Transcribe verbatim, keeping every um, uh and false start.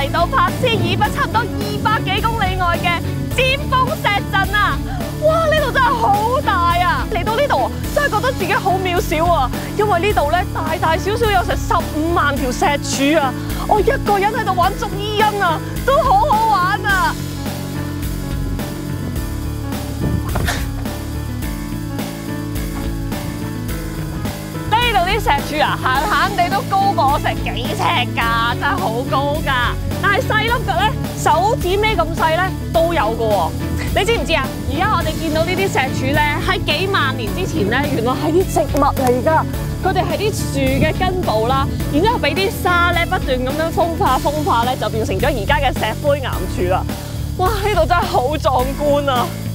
嚟到拍攝以北差唔多二百幾公里外嘅尖峰石陣啊！哇，呢度真係好大啊！嚟到呢度真係覺得自己好渺小啊，因為呢度咧大大小小有成十五萬條石柱啊！我一個人喺度玩捉伊人啊，都好好玩啊！呢度啲石柱啊，閒閒地都高過我成幾尺㗎，真係好高㗎！但係細粒嘅咧，手指尾咁細咧都有㗎喎。你知唔知啊？而家我哋見到呢啲石柱咧，喺幾萬年之前咧，原來係啲植物嚟㗎。佢哋係啲樹嘅根部啦，然之後俾啲沙咧不斷咁樣風化風化咧，就變成咗而家嘅石灰岩柱啦。哇！呢度真係好壯觀啊！